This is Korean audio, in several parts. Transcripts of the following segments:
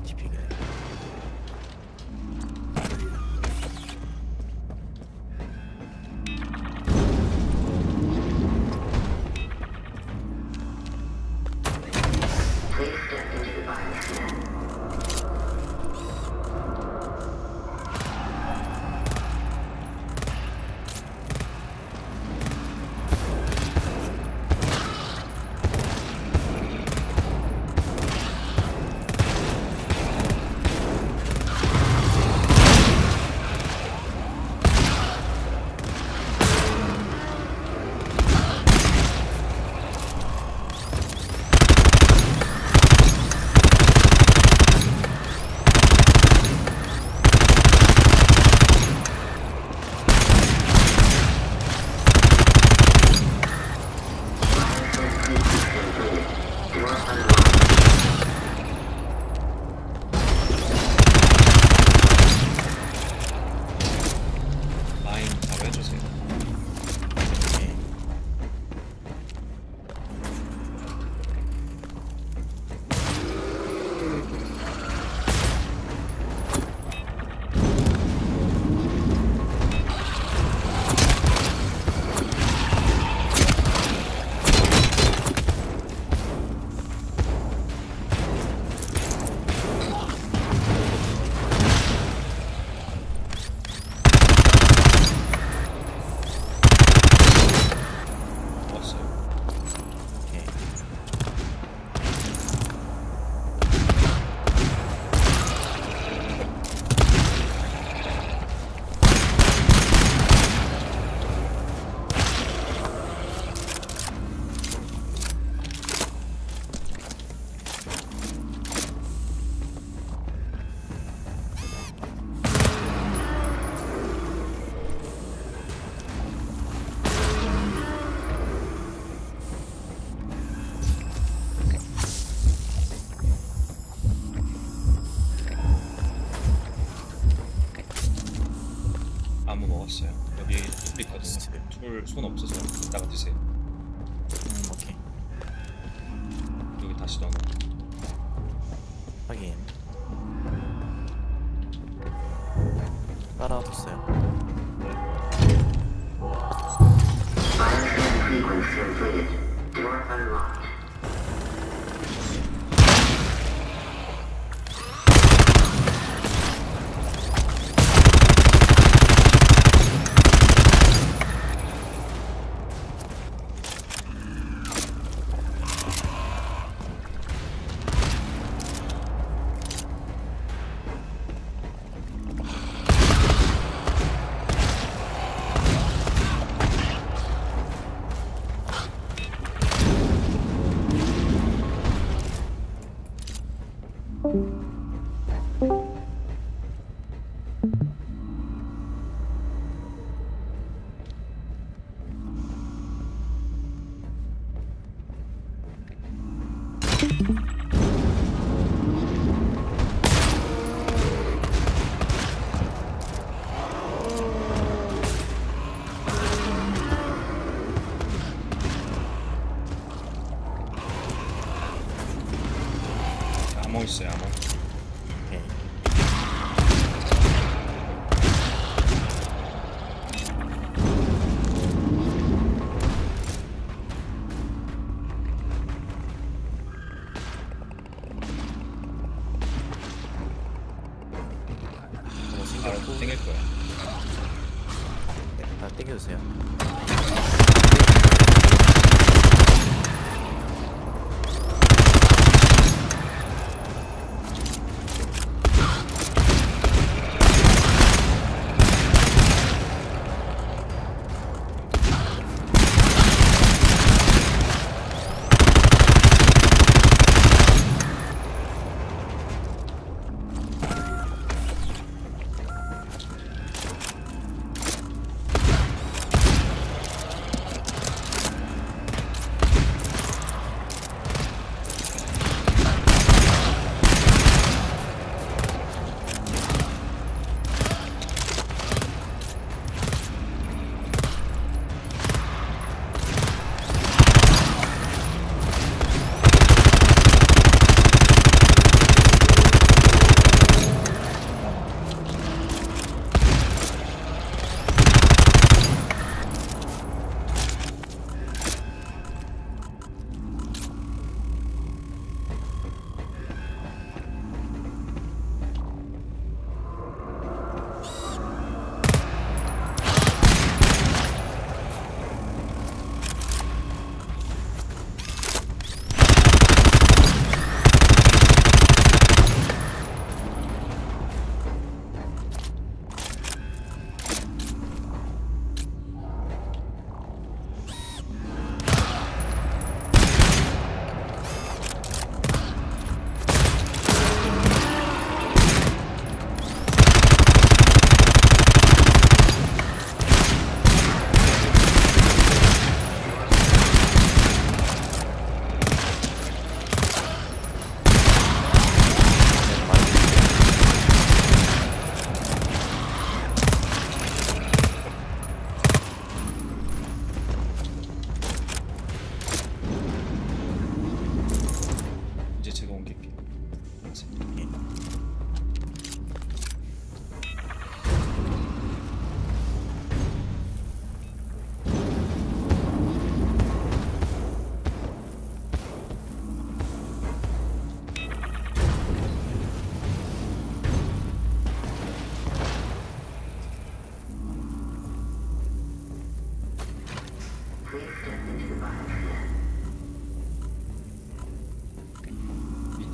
TP가. 마인 바로 해주세요. 네. 먹었어요. 오케이. 아무 먹었어요. 여기 툴 있거든요. 툴 손 없어서 이따가 드세요. 오케이. 여기 다시 넣어. 확인. 따라왔어요. Sequence completed. Door unlocked. 암호 있어요. 암호. 오케이. 뭐 바로 생겼고. 땡길 거야. 네, 다 땡겨주세요.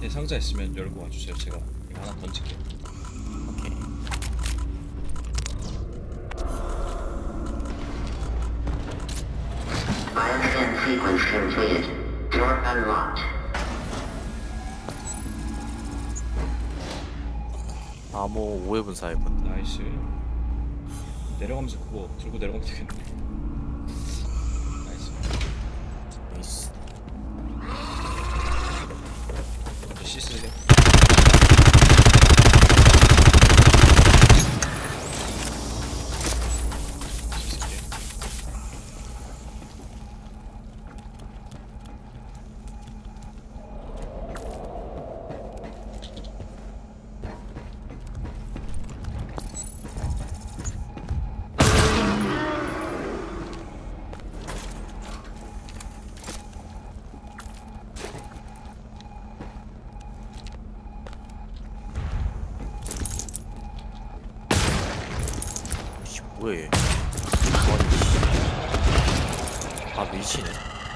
네, 상자 있으면 열고 와주세요. 제가 이거 하나 던질게요. 오케이. Bioscan sequence completed. Door unlocked. 암호 5회분 4회분. 나이스. 내려가면서 그거 들고 내려가면 되겠네. 나이스. 나이스. 먼저 C 쓰세요. C 쓸게요. 씨, 뭐야 얘. 아 밀치네.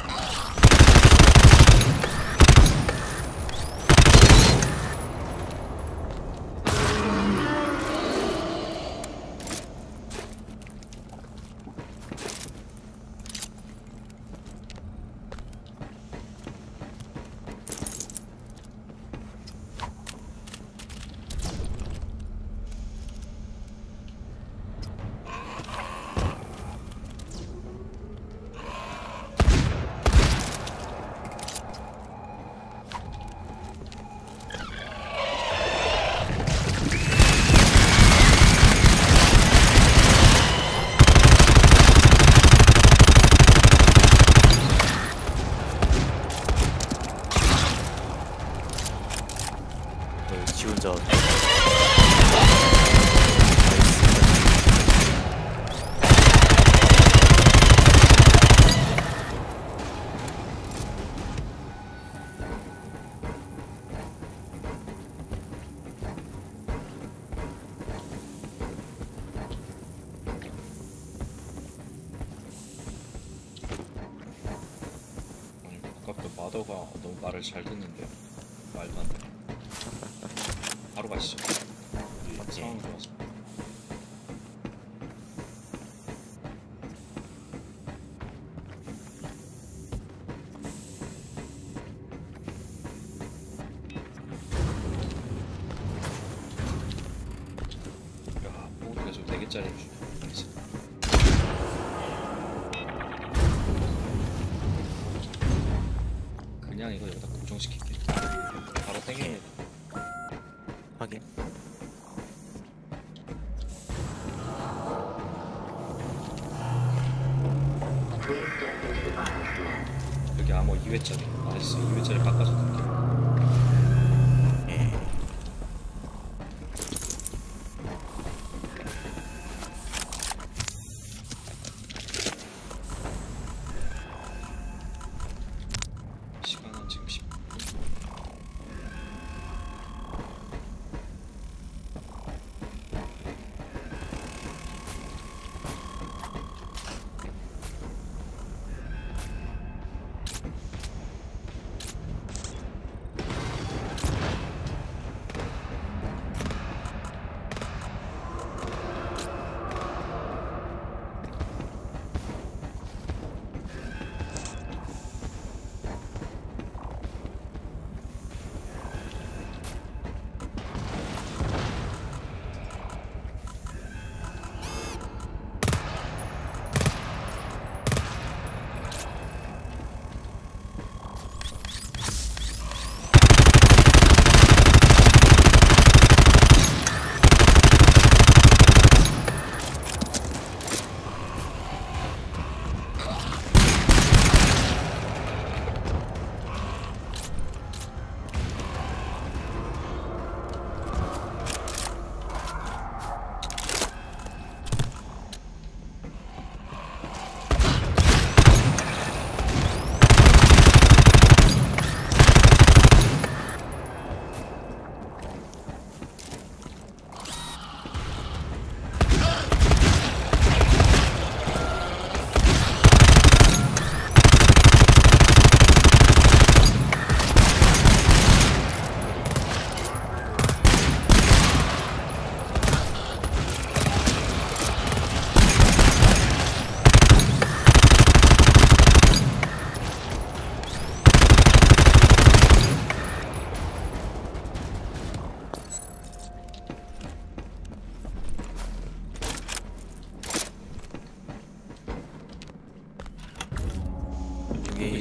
지 혼자. 오늘 아까부터 마더가 너무 말을 잘 듣는데요. 말도 안 돼. 바로 가시죠. 우리 상황 좋아서. 야, 보드가 좀 4개짜리 주네. 나이스. 그냥 이거 여기다 고정시킬게. 바로 땡기네. 확인. Please step into the bioscan. 여기 암호 2회짜리. 나이스. 2회짜리 바꿔서 넣을게. 예. 시간은 지금 10분.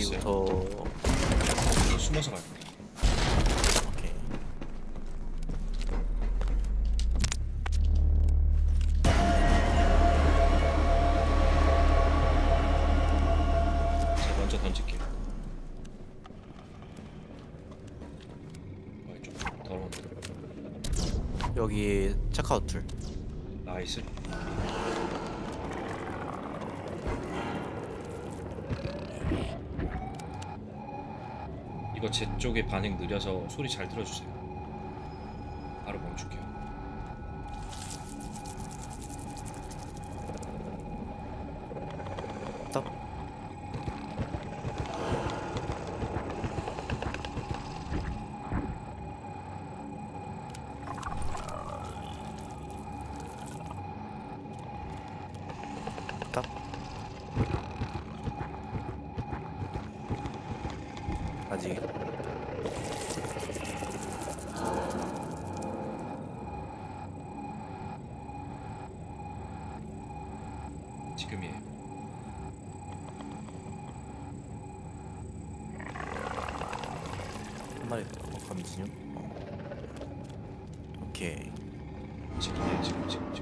여기부터. 저 숨어서 갈게. 오케이. 제가 먼저 던질게요. 좀 더러운데. 여기 체크아웃 툴. 나이스. 이거 제 쪽에 반응 느려서 소리 잘 들어주세요. 바로 멈출게요. 스톱. 스톱. 아직. 지금이에요. 한 마리 더. 감진요. 오케이. 지금이에요. 지금.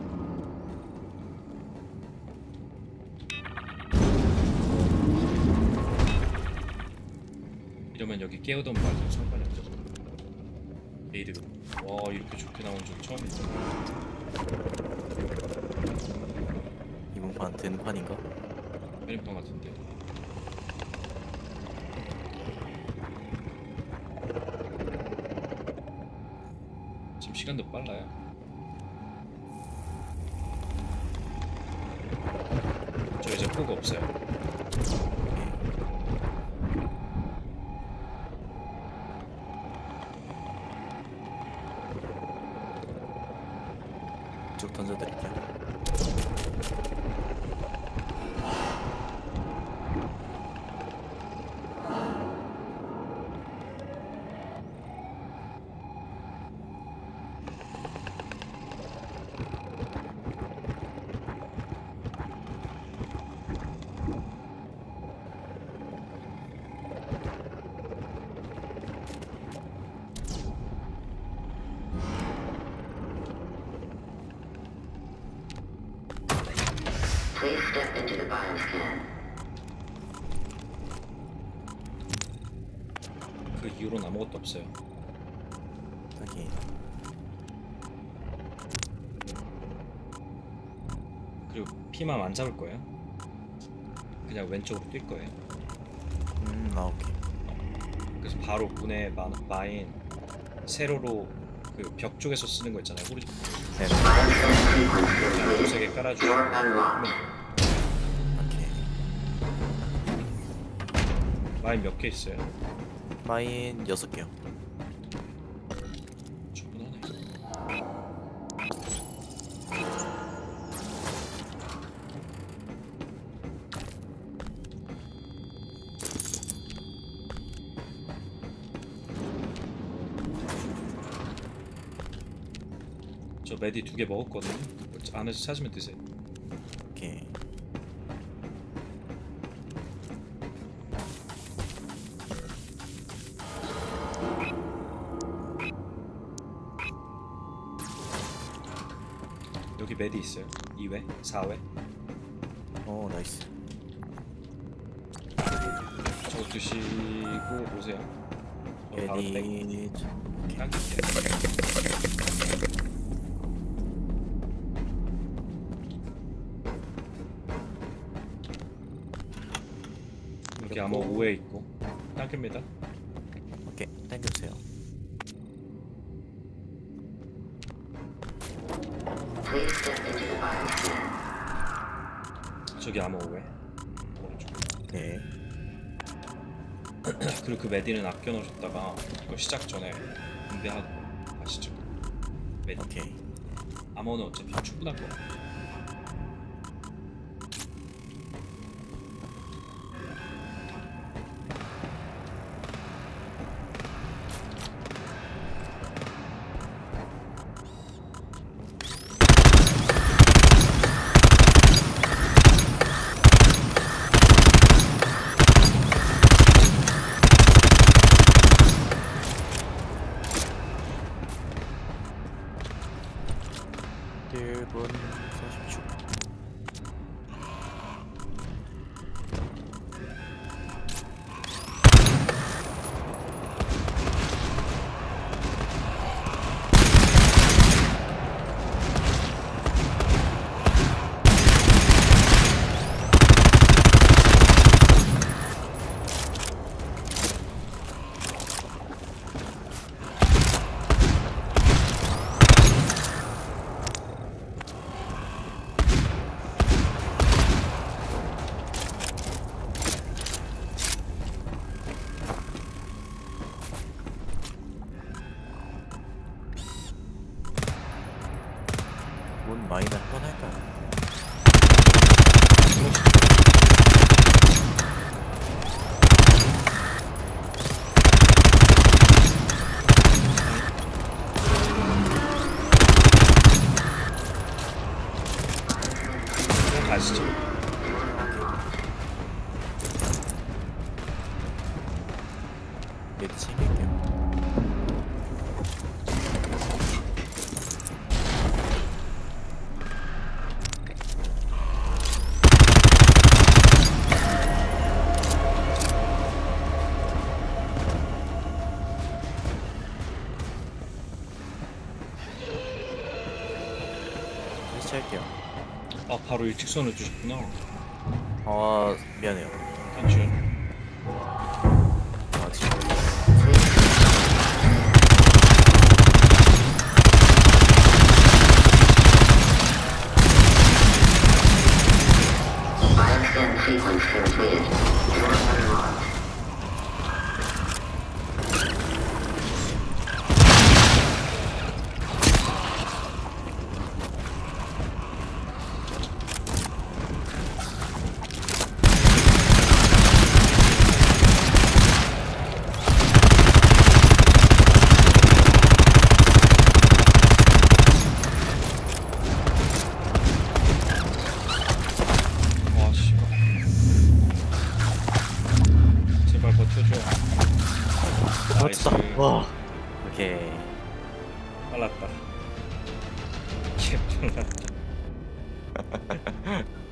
이러면 여기 깨우던 말도 상관이 없죠. 에이드. 와, 이렇게 좋게 나온 줄 처음이다. 이번 판 된 판인가? 메뉴판 같은데. 지금 시간도 빨라요. 저 이제 포가 없어요. 쭉 던져드릴게요. Please step into the bioscan. 그 이후로는 아무것도 없어요. 여기. 그리고 피만 안 잡을 거예요. 그냥 왼쪽으로 뛸 거예요. 아 오케이. 그래서 바로 문에 마인 세로로 그 벽 쪽에서 쓰는 거 있잖아요. 호리 네. Bioscan sequence 그냥 complete. 두세 개 깔아주고 Door unlocked. 오케이. 마인 몇 개 있어요? 마인 6개요. 충분하네. 저 메디 2개 먹었거든요. 안에서 찾으면 드세요. 오케이. 여기 메디 있어요. 2회, 4회. 오 나이스. 저거 드시고 오세요. 저 바로 애니. 당길게요. 여기 아마 5회 있고 당깁니다. 오케이. 당겨주세요. Please step into the bioscan. 저기 아마 5회 오른쪽. 네. 그리고 그 메디는 아껴 놓으셨다가 이거 시작 전에 분배하고 가시죠. 메디. 오케이. 암호는 어차피 충분할 거야. 1분 40초. 문 마이너 한번 할까요? 그냥 가시죠. 얘도 챙길게요. 설치할게요. 아 바로 일직선을 주셨구나. 아 미안해요. 괜찮. 아 지금 Bioscan sequence completed. Purifier launch. 와 씨발. 제발 버텨줘. 맞췄다. 나이스. 와. 오케이. 빨랐다. 개 빨랐다.